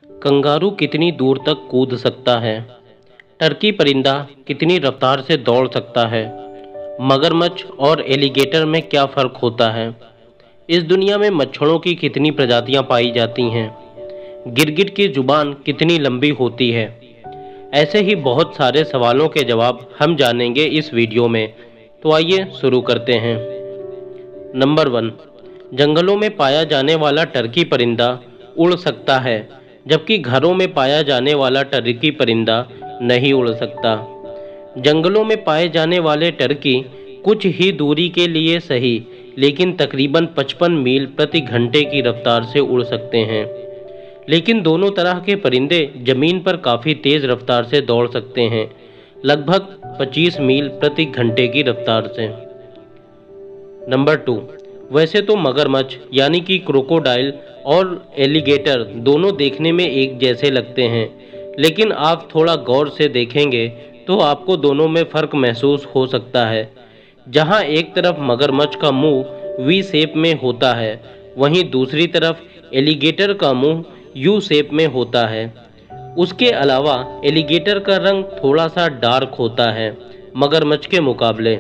Kangaroo कितनी दूर तक कूद सकता है? टर्की परिंदा कितनी रफ्तार से दौड़ सकता है? मगरमच्छ और एलिगेटर में क्या फ़र्क होता है? इस दुनिया में मच्छरों की कितनी प्रजातियां पाई जाती हैं? गिरगिट की जुबान कितनी लंबी होती है? ऐसे ही बहुत सारे सवालों के जवाब हम जानेंगे इस वीडियो में। तो आइए शुरू करते हैं। नंबर 1, जंगलों में पाया जाने वाला टर्की परिंदा उड़ सकता है, जबकि घरों में पाया जाने वाला टर्की परिंदा नहीं उड़ सकता। जंगलों में पाए जाने वाले टर्की कुछ ही दूरी के लिए सही, लेकिन तकरीबन 55 मील प्रति घंटे की रफ्तार से उड़ सकते हैं। लेकिन दोनों तरह के परिंदे जमीन पर काफ़ी तेज़ रफ्तार से दौड़ सकते हैं, लगभग 25 मील प्रति घंटे की रफ्तार से। नंबर 2, वैसे तो मगरमच्छ यानी कि क्रोकोडाइल और एलिगेटर दोनों देखने में एक जैसे लगते हैं, लेकिन आप थोड़ा गौर से देखेंगे तो आपको दोनों में फ़र्क महसूस हो सकता है। जहां एक तरफ मगरमच्छ का मुंह वी शेप में होता है, वहीं दूसरी तरफ एलिगेटर का मुंह यू शेप में होता है। उसके अलावा एलिगेटर का रंग थोड़ा सा डार्क होता है मगरमच्छ के मुकाबले।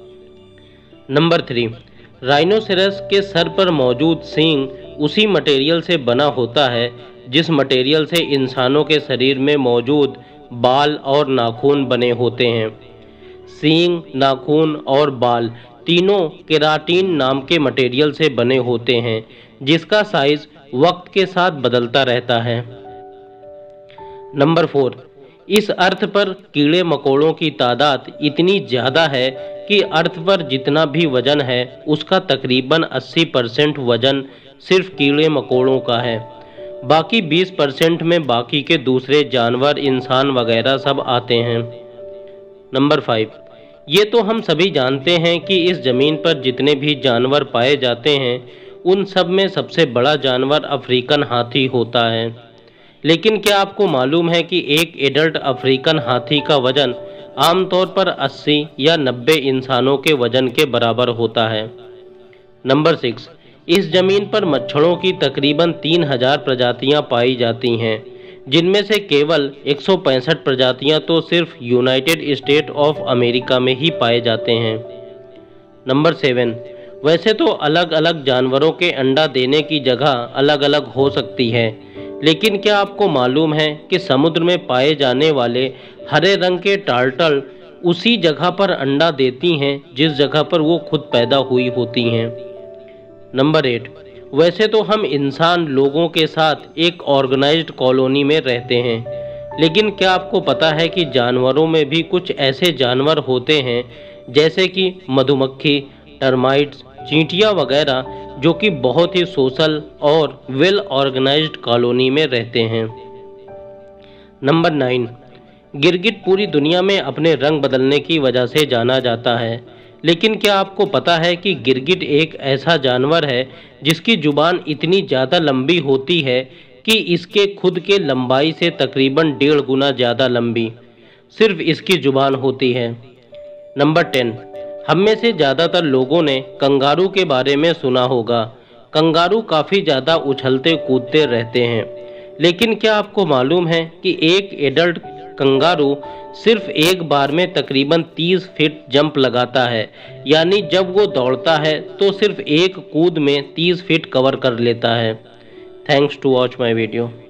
नंबर 3, राइनोसेरस के सर पर मौजूद सींग उसी मटेरियल से बना होता है जिस मटेरियल से इंसानों के शरीर में मौजूद बाल और नाखून बने होते हैं। सींग, नाखून और बाल तीनों केराटिन नाम के मटेरियल से बने होते हैं, जिसका साइज वक्त के साथ बदलता रहता है। नंबर 4, इस अर्थ पर कीड़े मकोड़ों की तादाद इतनी ज़्यादा है कि अर्थ पर जितना भी वजन है उसका तकरीबन 80% वजन सिर्फ कीड़े मकोड़ों का है। बाकी 20% में बाकी के दूसरे जानवर, इंसान वगैरह सब आते हैं। नंबर 5, ये तो हम सभी जानते हैं कि इस ज़मीन पर जितने भी जानवर पाए जाते हैं उन सब में सबसे बड़ा जानवर अफ्रीकन हाथी होता है। लेकिन क्या आपको मालूम है कि एक एडल्ट अफ्रीकन हाथी का वजन आमतौर पर 80 या 90 इंसानों के वजन के बराबर होता है। नंबर 6, इस ज़मीन पर मच्छरों की तकरीबन 3000 प्रजातियां पाई जाती हैं, जिनमें से केवल 165 प्रजातियां तो सिर्फ यूनाइटेड स्टेट ऑफ अमेरिका में ही पाए जाते हैं। नंबर 7, वैसे तो अलग अलग जानवरों के अंडा देने की जगह अलग अलग हो सकती है, लेकिन क्या आपको मालूम है कि समुद्र में पाए जाने वाले हरे रंग के टार्टल उसी जगह पर अंडा देती हैं जिस जगह पर वो खुद पैदा हुई होती हैं। नंबर 8, वैसे तो हम इंसान लोगों के साथ एक ऑर्गेनाइज्ड कॉलोनी में रहते हैं, लेकिन क्या आपको पता है कि जानवरों में भी कुछ ऐसे जानवर होते हैं जैसे कि मधुमक्खी, टर्माइट्स, चींटियां वगैरह, जो कि बहुत ही सोशल और वेल ऑर्गेनाइज्ड कॉलोनी में रहते हैं। नंबर 9, गिरगिट पूरी दुनिया में अपने रंग बदलने की वजह से जाना जाता है, लेकिन क्या आपको पता है कि गिरगिट एक ऐसा जानवर है जिसकी जुबान इतनी ज़्यादा लंबी होती है कि इसके खुद के लंबाई से तकरीबन 1.5 गुना ज़्यादा लंबी सिर्फ इसकी जुबान होती है। नंबर 10, हम में से ज़्यादातर लोगों ने कंगारू के बारे में सुना होगा। कंगारू काफ़ी ज़्यादा उछलते कूदते रहते हैं, लेकिन क्या आपको मालूम है कि एक एडल्ट कंगारू सिर्फ एक बार में तकरीबन 30 फीट जंप लगाता है, यानी जब वो दौड़ता है तो सिर्फ एक कूद में 30 फीट कवर कर लेता है। Thanks to watch my video.